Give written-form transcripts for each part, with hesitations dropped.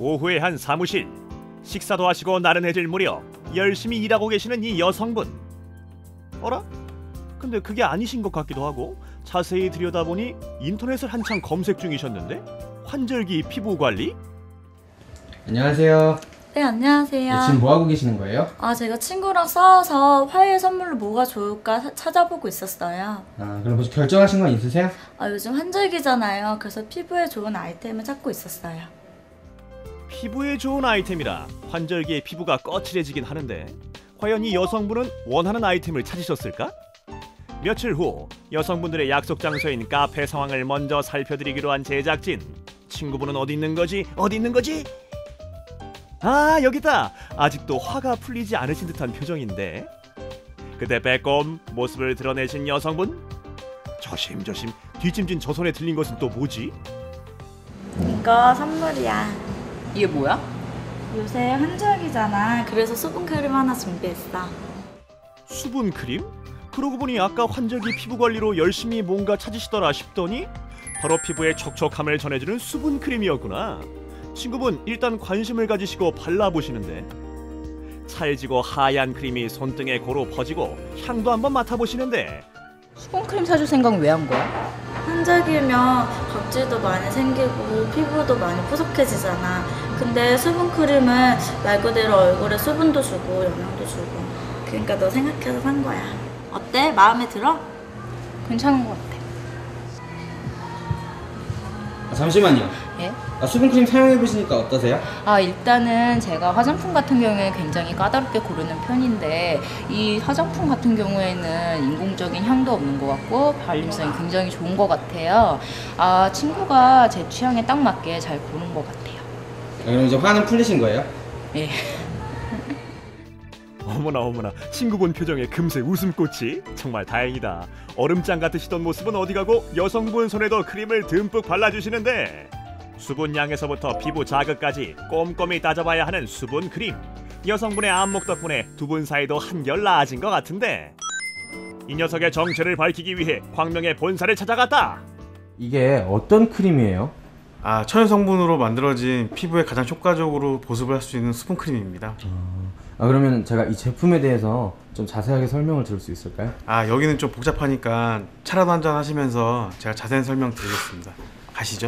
오후의 한 사무실. 식사도 하시고 나른해질 무렵 열심히 일하고 계시는 이 여성분. 어라? 근데 그게 아니신 것 같기도 하고 자세히 들여다보니 인터넷을 한창 검색 중이셨는데? 환절기 피부 관리? 안녕하세요. 네, 안녕하세요. 네, 지금 뭐 하고 계시는 거예요? 제가 친구랑 싸워서 화요일 선물로 뭐가 좋을까 찾아보고 있었어요. 그럼 혹시 결정하신 건 있으세요? 요즘 환절기잖아요. 그래서 피부에 좋은 아이템을 찾고 있었어요. 피부에 좋은 아이템이라 환절기에 피부가 거칠해지긴 하는데 과연 이 여성분은 원하는 아이템을 찾으셨을까? 며칠 후 여성분들의 약속 장소인 카페 상황을 먼저 살펴드리기로 한 제작진. 친구분은 어디 있는 거지? 어디 있는 거지? 아, 여기다! 아직도 화가 풀리지 않으신 듯한 표정인데 그때 빼꼼 모습을 드러내신 여성분? 조심조심 뒷짐진 저 손에 들린 것은 또 뭐지? 이거 선물이야. 이게 뭐야? 요새 환절기잖아. 그래서 수분크림 하나 준비했어. 수분크림? 그러고 보니 아까 환절기 피부관리로 열심히 뭔가 찾으시더라 싶더니 바로 피부에 촉촉함을 전해주는 수분크림이었구나. 친구분 일단 관심을 가지시고 발라보시는데 찰지고 하얀 크림이 손등에 고루 퍼지고 향도 한번 맡아보시는데 수분크림 사줄 생각은 왜 한 거야? 환절기면 각질도 많이 생기고 피부도 많이 푸석해지잖아. 근데 수분크림은 말 그대로 얼굴에 수분도 주고 영양도 주고. 그러니까 너 생각해서 산 거야. 어때? 마음에 들어? 괜찮은 것 같아. 잠시만요. 예? 수분크림 사용해보시니까 어떠세요? 일단은 제가 화장품 같은 경우에 굉장히 까다롭게 고르는 편인데 이 화장품 같은 경우에는 인공적인 향도 없는 것 같고 발림성이 굉장히 좋은 것 같아요. 친구가 제 취향에 딱 맞게 잘 고른 것 같아요. 그럼 이제 화는 풀리신 거예요? 예. 어머나 친구분 표정에 금세 웃음꽃이. 정말 다행이다. 얼음장 같으시던 모습은 어디 가고 여성분 손에도 크림을 듬뿍 발라주시는데 수분량에서부터 피부 자극까지 꼼꼼히 따져봐야 하는 수분크림. 여성분의 안목 덕분에 두 분 사이도 한결 나아진 것 같은데 이 녀석의 정체를 밝히기 위해 광명의 본사를 찾아갔다. 이게 어떤 크림이에요? 천연 성분으로 만들어진 피부에 가장 효과적으로 보습을 할 수 있는 수분크림입니다. 그러면 제가 이 제품에 대해서 좀 자세하게 설명을 들을 수 있을까요? 여기는 좀 복잡하니까 차라도 한잔 하시면서 제가 자세한 설명 드리겠습니다. 가시죠.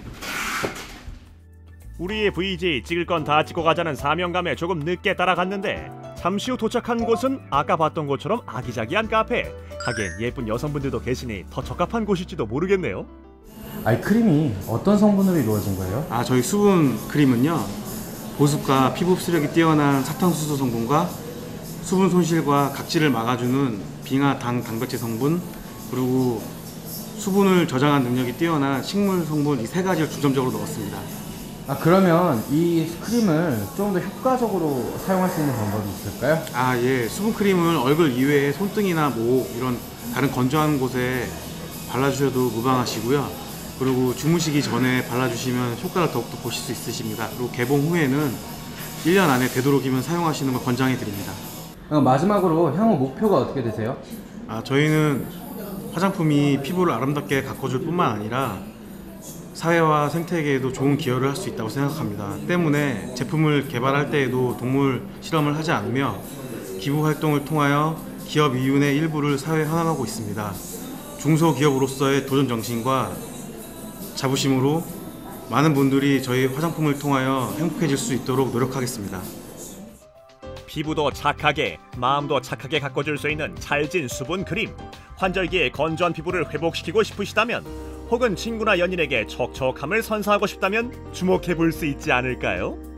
우리의 VJ 찍을 건 다 찍고 가자는 사명감에 조금 늦게 따라갔는데 잠시 후 도착한 곳은 아까 봤던 것처럼 아기자기한 카페. 하긴 예쁜 여성분들도 계시니 더 적합한 곳일지도 모르겠네요. 크림이 어떤 성분으로 이루어진 거예요? 저희 수분크림은요, 보습과 피부 흡수력이 뛰어난 사탕수수 성분과 수분 손실과 각질을 막아주는 빙하 당백질 성분, 그리고 수분을 저장한 능력이 뛰어난 식물 성분, 이 세 가지를 중점적으로 넣었습니다. 그러면 이 크림을 좀 더 효과적으로 사용할 수 있는 방법이 있을까요? 예. 수분크림을 얼굴 이외에 손등이나 목 이런 다른 건조한 곳에 발라주셔도 무방하시고요. 그리고 주무시기 전에 발라주시면 효과를 더욱더 보실 수 있으십니다. 그리고 개봉 후에는 1년 안에 되도록이면 사용하시는 걸 권장해 드립니다. 마지막으로 향후 목표가 어떻게 되세요? 저희는 화장품이 피부를 아름답게 가꿔줄 뿐만 아니라 사회와 생태계에도 좋은 기여를 할 수 있다고 생각합니다. 때문에 제품을 개발할 때에도 동물 실험을 하지 않으며 기부 활동을 통하여 기업 이윤의 일부를 사회에 환원하고 있습니다. 중소기업으로서의 도전 정신과 자부심으로 많은 분들이 저희 화장품을 통하여 행복해질 수 있도록 노력하겠습니다. 피부도 착하게 마음도 착하게 가꿔줄 수 있는 찰진 수분크림. 환절기에 건조한 피부를 회복시키고 싶으시다면 혹은 친구나 연인에게 촉촉함을 선사하고 싶다면 주목해 볼 수 있지 않을까요?